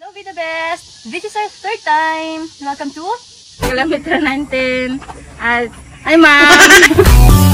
Hello, be the best! This is our third time. Welcome to kilometre 19 at Amos!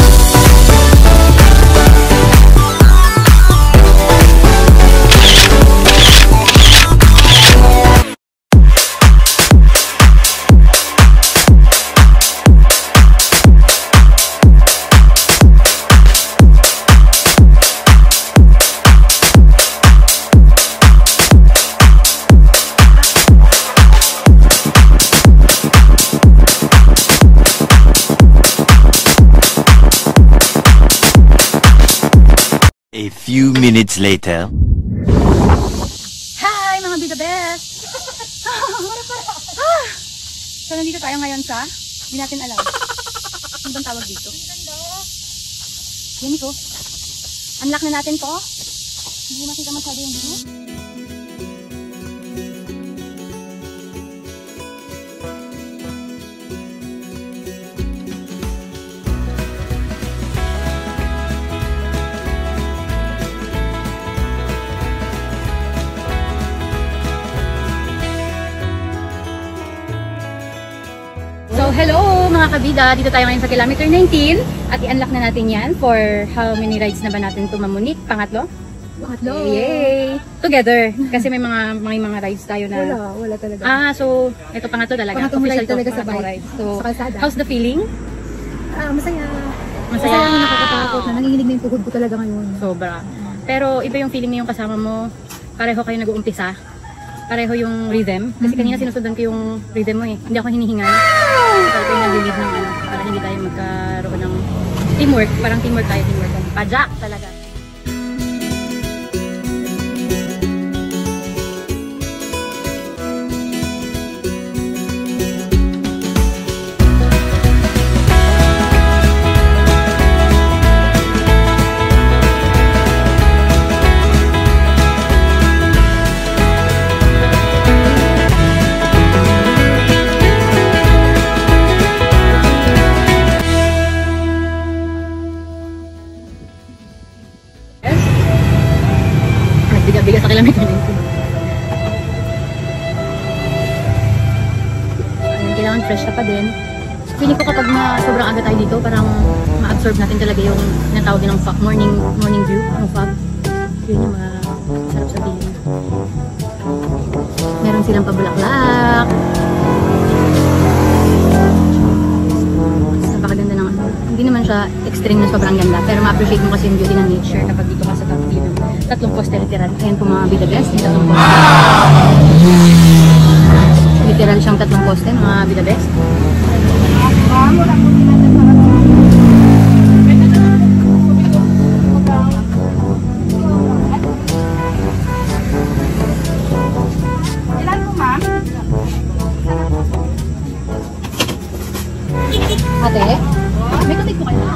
A few minutes later. Hi mga be the best! So nandito tayo ngayon sa, hindi natin alam. Ano bang tawag dito? Yan ito. Unlock na natin to. Hindi makita masyado yung view. So hello mga kabida, dito tayo ngayon sa kilometre 19 at i-unlock na natin yan for how many rides na ba natin ito mamunik? Pangatlo? Pangatlo! Yay! Together! Kasi may mga rides tayo na... Wala talaga. So ito pangatlo talaga. Pangatlong Official ride talaga to, sa bike. ride. So, sa kalsada. how's the feeling? Masaya. Masaya. Nakakatakot na. Nanginginig na yung tuhod ko talaga ngayon. Sobra. Pero iba yung feeling na yung kasama mo. Pareho kayo nag-uumpisa. Pareho yung rhythm. Kasi kanina sinusundan ko yung rhythm mo eh. Hindi ako hinihingal. Para tayo nag-lead ng ano. Para hindi tayo magkaroon ng teamwork. Parang teamwork tayo. Teamwork. Pajak talaga. Biga sa kilometre 19. Kailangan fresh ka pa din. Feeling ko kapag sobrang aga tayo dito, parang ma-absorb natin talaga yung natawag din ng morning view, ng fog. Yun yung masarap sabihin. Meron silang pabulaklak. Napakaganda ng ano. Hindi naman siya extreme na sobrang ganda, pero ma-appreciate mo kasi yung beauty ng nature kapag dito ka sa Tatlong Poste literal. Ayan po mga be the best. Tatlong Poste. Literal siyang Tatlong Poste mga be the best. Ilan po ma'am? Ate? May katik po kayo.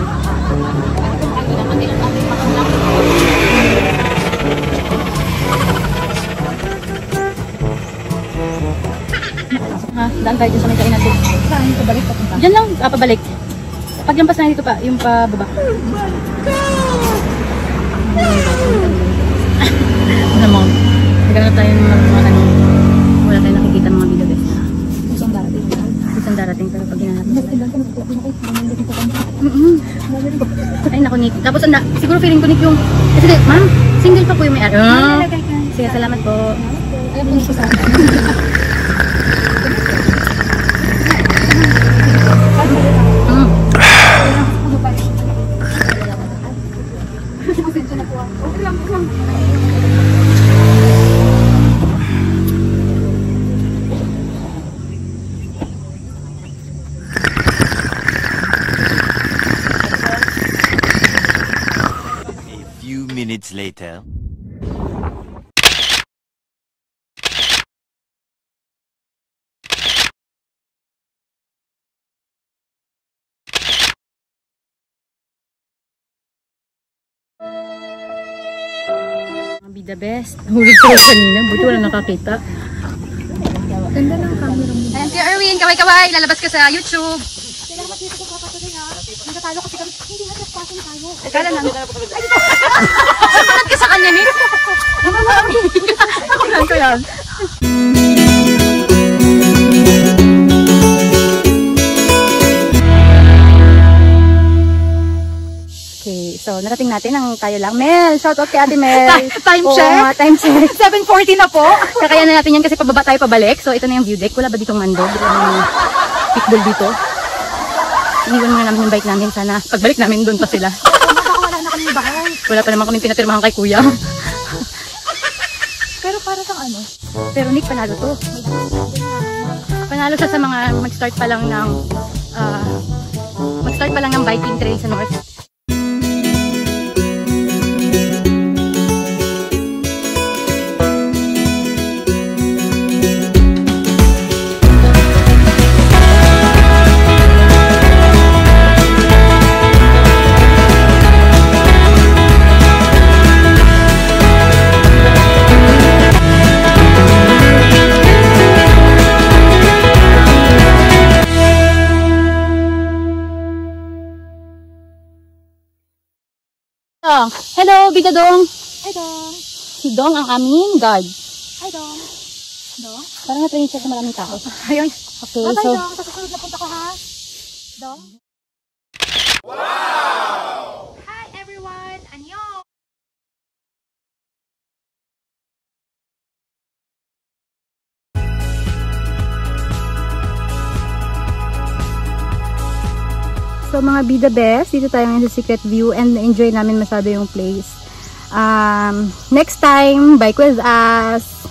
Daan tayo dun sa may kainan natin. Saan? Pabalik pa punta? Diyan lang, pabalik. Pag lampas na dito pa, yung pababa. Ano mo? Nagkaroon tayo ng mga ano. Wala tayong nakikita ng mga video best na. Isang darating. Isang darating pero pag hinahanap. Ay naku Nick. Tapos siguro feeling ko Nick yung kasi ma'am, single pa po yung may-ari. Sige, salamat po. Ayaw po niyo sa akin. A few minutes later. Be the best. Hulog ko kanina, buti wala nakakita. Ganda ng camera mo. Ayan si Erwin, kaway-kaway, lalabas ka sa YouTube. Salamat dito sa kapatid ha. Nagtatalo kasi kami. Hindi nga trespassing tayo. Kala namin. Ay, ka sa kanya, Nick. Ako lang ko yan. Okay, so narating natin ang tayo lang. Mel, shout out kay Ate Mel. Time Oo, check? Time check. 7:40 na po. Kakayanan natin yan kasi pababa tayo pabalik. So ito na yung view deck. Wala ba ditong mandog? Wala yung pitbull dito. Iniwan muna namin yung bike namin. Sana pagbalik namin doon pa sila. Baka wala na kami bahay. Wala pa naman kami pinapirmahan kay kuya. Pero para sa ano? Pero Nick, panalo to. Panalo siya sa mga mag-start pa lang ng biking trail sa north. Hello, Bida Dong. Hi, Dong. Si Dong ang aming guard. Hi, Dong. Dong? Parang na-train siya sa maraming tao. Ayun. Okay, Bye-bye, so Dong. Sa susunod na punta ko, ha? Dong? Wow! Hi, everyone. Annyeong! So mga Bida Best, dito tayo ngayon sa Secret View and enjoy namin masyado yung place. Next time, bike with us!